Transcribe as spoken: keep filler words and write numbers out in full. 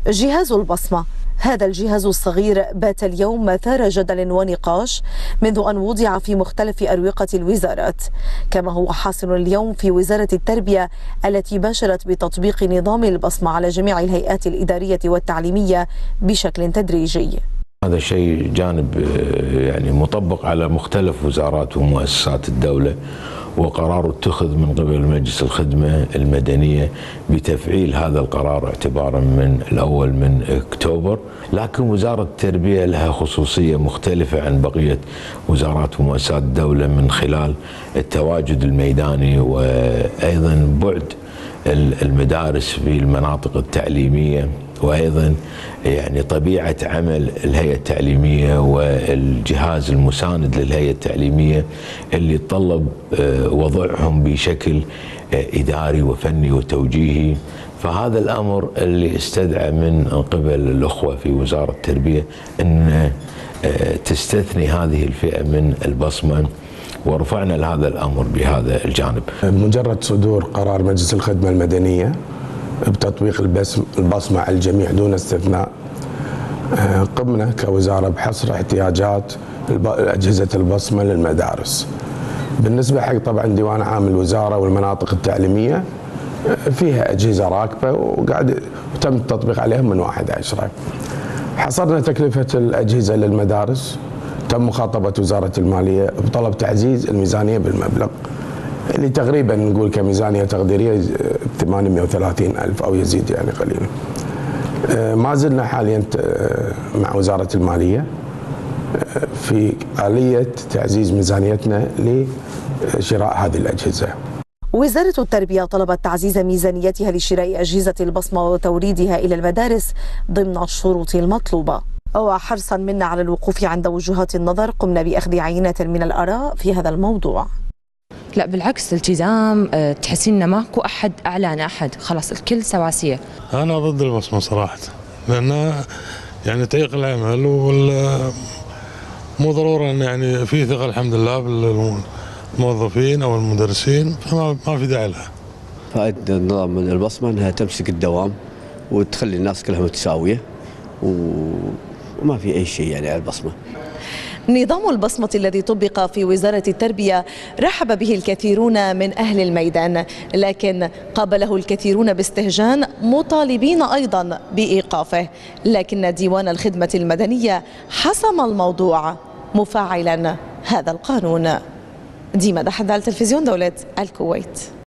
جهاز البصمة، هذا الجهاز الصغير بات اليوم مثار جدل ونقاش منذ أن وضع في مختلف أروقة الوزارات، كما هو حاصل اليوم في وزارة التربية التي باشرت بتطبيق نظام البصمة على جميع الهيئات الإدارية والتعليمية بشكل تدريجي. هذا شيء جانب يعني مطبق على مختلف وزارات ومؤسسات الدولة، وقرار اتخذ من قبل مجلس الخدمة المدنية بتفعيل هذا القرار اعتبارا من الأول من أكتوبر. لكن وزارة التربية لها خصوصية مختلفة عن بقية وزارات ومؤسسات الدولة من خلال التواجد الميداني وأيضا بعد المدارس في المناطق التعليمية، وأيضا يعني طبيعة عمل الهيئة التعليمية والجهاز المساند للهيئة التعليمية اللي يتطلب وضعهم بشكل إداري وفني وتوجيهي. فهذا الأمر اللي استدعى من قبل الأخوة في وزارة التربية أن تستثني هذه الفئة من البصمة، ورفعنا لهذا الأمر بهذا الجانب. مجرد صدور قرار مجلس الخدمة المدنية بتطبيق البصمة على الجميع دون استثناء، قمنا كوزارة بحصر احتياجات أجهزة البصمة للمدارس. بالنسبة حق طبعا ديوان عام الوزارة والمناطق التعليمية فيها أجهزة راكبة وقاعد وتم التطبيق عليها من واحد عشرة. حصرنا تكلفة الأجهزة للمدارس، تم مخاطبة وزارة المالية بطلب تعزيز الميزانية بالمبلغ اللي تقريبا نقول كميزانية تقديرية ثمانمئة وثلاثين ألف أو يزيد يعني قليلا. ما زلنا حاليا مع وزارة المالية في آلية تعزيز ميزانيتنا لشراء هذه الأجهزة. وزارة التربية طلبت تعزيز ميزانيتها لشراء أجهزة البصمة وتوريدها إلى المدارس ضمن الشروط المطلوبة. وحرصا منا على الوقوف عند وجهات النظر قمنا بأخذ عينة من الآراء في هذا الموضوع. لا بالعكس، الالتزام تحسين إن ماكو أحد أعلى عن أحد، خلاص الكل سواسية. أنا ضد البصمة صراحة، لأنها يعني تعيق العمل، وال مو ضرورة أن يعني في ثقة الحمد لله بالموظفين أو المدرسين، فما ما في داعي لها. فائدة نظام البصمة أنها تمسك الدوام وتخلي الناس كلها متساوية وما في أي شيء يعني على البصمة. نظام البصمة الذي طبق في وزارة التربية رحب به الكثيرون من أهل الميدان، لكن قابله الكثيرون باستهجان مطالبين أيضا بإيقافه، لكن ديوان الخدمة المدنية حسم الموضوع مفعلا هذا القانون. ديما دحدال، تلفزيون دولة الكويت.